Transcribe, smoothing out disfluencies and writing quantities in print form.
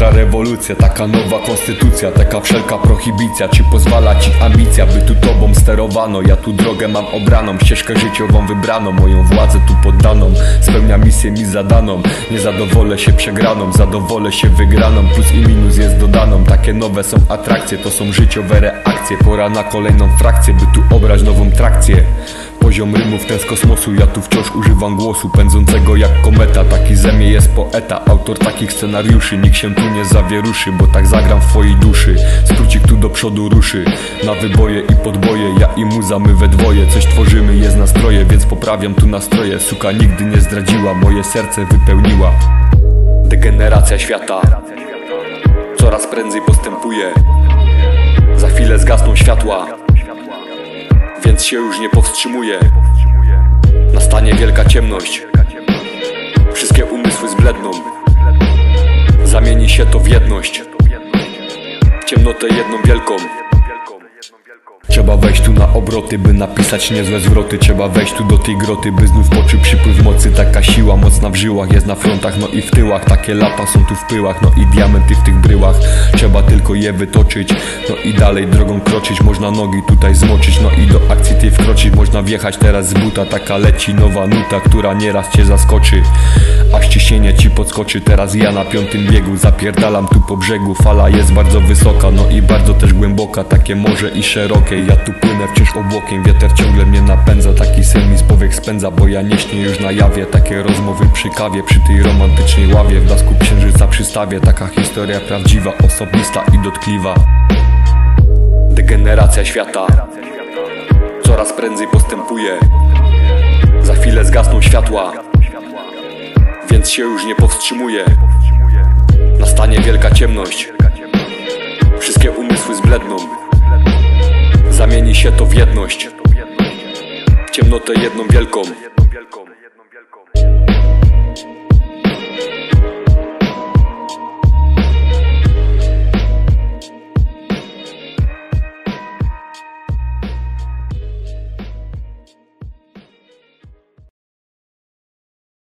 kontrarewolucja, taka nowa konstytucja, taka wszelka prohibicja. Czy pozwala ci ambicja, by tu tobą sterowano? Ja tu drogę mam obraną, ścieżkę życiową wybraną, moją władzę tu poddaną. Spełnia misję mi zadaną, nie zadowolę się przegraną, zadowolę się wygraną. Plus i minus jest dodaną, takie nowe są atrakcje, to są życiowe reakcje. Pora na kolejną frakcję, by tu obrać nową trakcję. Poziom rymów ten z kosmosu, ja tu wciąż używam głosu pędzącego jak kometa. Taki ze mnie jest poeta, autor takich scenariuszy. Nikt się tu nie zawieruszy, bo tak zagram w twojej duszy. Skrócik tu do przodu ruszy, na wyboje i podboje. Ja i muza, my we dwoje coś tworzymy, jest nastroje, więc poprawiam tu nastroje. Suka nigdy nie zdradziła, moje serce wypełniła. Degeneracja świata coraz prędzej postępuje. Za chwilę zgasną światła, więc się już nie powstrzymuje. Nastanie wielka ciemność, wszystkie umysły zbledną. Zamieni się to w jedność, w ciemnotę jedną wielką. Trzeba wejść tu na obroty, by napisać niezłe zwroty. Trzeba wejść tu do tej groty, by znów poczuć przypływ mocy. Taka siła mocna w żyłach jest na frontach, no i w tyłach. Takie lata są tu w pyłach, no i diamenty w tych bryłach. Trzeba tylko je wytoczyć, no i dalej drogą kroczyć. Można nogi tutaj zmoczyć, no i do akcji tej wkroczyć. Można wjechać teraz z buta, taka leci nowa nuta, która nieraz cię zaskoczy, aż ciśnienie ci podskoczy. Teraz ja na 5. biegu zapierdalam tu po brzegu. Fala jest bardzo wysoka, no i bardzo też głęboka. Takie morze i szerokie, ja tu płynę wciąż obłokiem. Wiatr ciągle mnie napędza, taki sen mi z powiek spędza. Bo ja nie śnię już na jawie, takie rozmowy przy kawie, przy tej romantycznej ławie, w blasku księżyca przystawie. Taka historia prawdziwa, osobista i dotkliwa. Degeneracja świata coraz prędzej postępuje. Za chwilę zgasną światła, więc się już nie powstrzymuje. Nastanie wielka ciemność, wszystkie umysły zbledną. Zamieni się to w jedność, w ciemnotę jedną wielką.